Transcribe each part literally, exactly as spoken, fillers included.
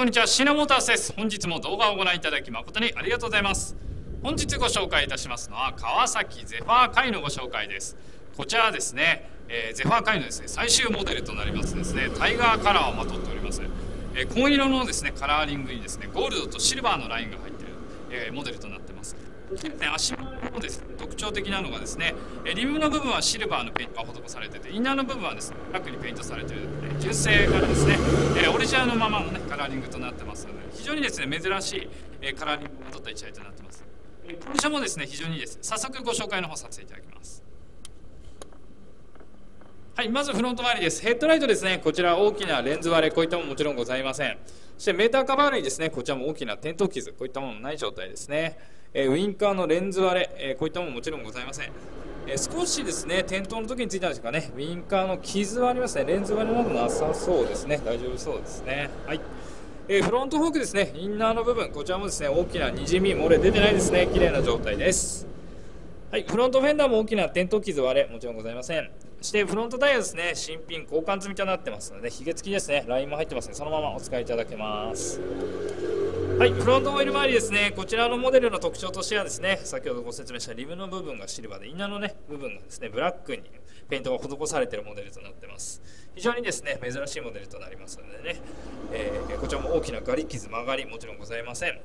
こんにちは。シナモータースです。本日も動画をご覧いただき誠にありがとうございます。本日ご紹介いたしますのは川崎ゼファーカイのご紹介です。こちらはですね、えー、ゼファーカイのですね最終モデルとなりますですねタイガーカラーをまとっております。えー、紺色のですねカラーリングにですねゴールドとシルバーのラインが入っている、えー、モデルとなっています。足元のですね特徴的なのがですねリムの部分はシルバーのペイントが施されていて、インナーの部分はですねブラックにペイントされているので純正からですねオリジナルのままの、ね、カラーリングとなってますので、非常にですね珍しいカラーリングを取ったいちだいとなっています。コンディションもですね非常にいいです。早速ご紹介の方させていただきます。はい、まずフロント周りです。ヘッドライトですね、こちら大きなレンズ割れ、こういったものももちろんございません。そしてメーターカバー類ですね、こちらも大きな転倒傷、こういったものもない状態ですね。えー、ウインカーのレンズ割れ、えー、こういったものももちろんございません。えー、少しですね、転倒の時についたんですかね、ウインカーの傷はありますね、レンズ割れなどなさそうですね、大丈夫そうですね。はい。えー、フロントフォークですね、インナーの部分、こちらもですね、大きなにじみ、漏れ出てないですね、綺麗な状態です。はい、フロントフェンダーも大きな転倒傷割れ、もちろんございません。そしてフロントタイヤですね、新品交換済みとなってますので、ヒゲ付きですね、ラインも入ってますので、そのままお使いいただけます。はい、フロントオイル周りですね、こちらのモデルの特徴としてはですね、先ほどご説明したリムの部分がシルバーで、インナーの、ね、部分がですね、ブラックにペイントが施されているモデルとなっています。非常にですね、珍しいモデルとなりますのでね、えー、こちらも大きなガリ傷、曲がり、もちろんございません。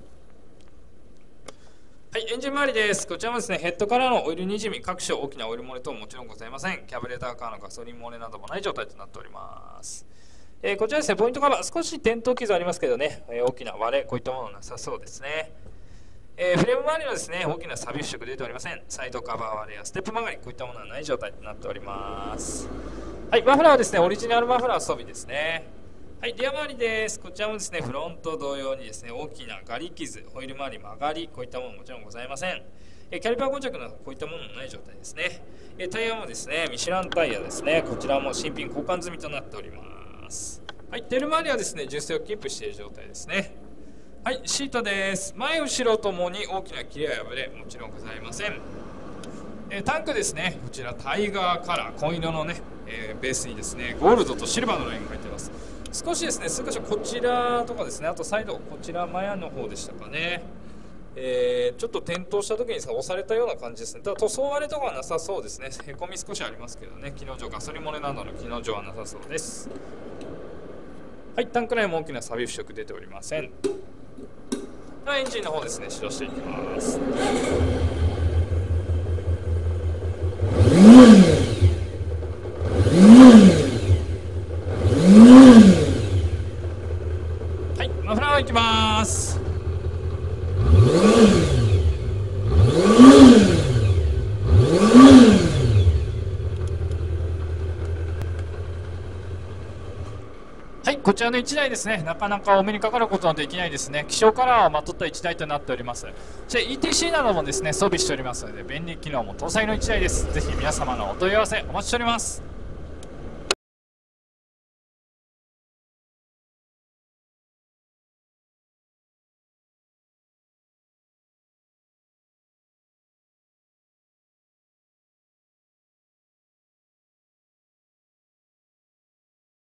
はい、エンジン周りです。こちらもですね、ヘッドからのオイルにじみ、各種大きなオイル漏れ等ももちろんございません。キャブレターからのガソリン漏れなどもない状態となっております。えー、こちらですね、ポイントカバー、少し転倒傷ありますけどね、えー、大きな割れ、こういったものなさそうですね。えー、フレーム周りはですね、大きな錆び色出ておりません。サイドカバー割れやステップ曲がり、こういったものはない状態となっております。はい、マフラーはですね、オリジナルマフラー装備ですね。はい、リア周りです。こちらもですね、フロント同様にですね、大きなガリ傷、ホイール周り曲がり、こういったものももちろんございません。えキャリパー膠着などこういったものもない状態ですね。えタイヤもですね、ミシュランタイヤですね、こちらも新品交換済みとなっております。はい、テール周りはですね、純正をキープしている状態ですね。はい、シートです。前後ろともに大きな切れや破れ、もちろんございません。えタンクですね、こちらタイガーカラー、紺色のね、えー、ベースにですね、ゴールドとシルバーのラインが入っています。少しですね、数箇所こちらとかですね、あとサイド、こちら前の方でしたかね。えー、ちょっと転倒した時に押されたような感じですね。ただ塗装割れとかはなさそうですね。へこみ少しありますけどね、機能上、ガソリン漏れなどの機能上はなさそうです。はい、タンク内も大きな錆び腐食出ておりません。ではエンジンの方ですね、始動していきます。はい、マフラーいきます。はい、こちらのいちだいですね、なかなかお目にかかることのできないですね、希少カラーをまとったいちだいとなっております。そして イーティーシー などもですね装備しておりますので、便利機能も搭載のいちだいです。ぜひ皆様のお問い合わせお待ちしております。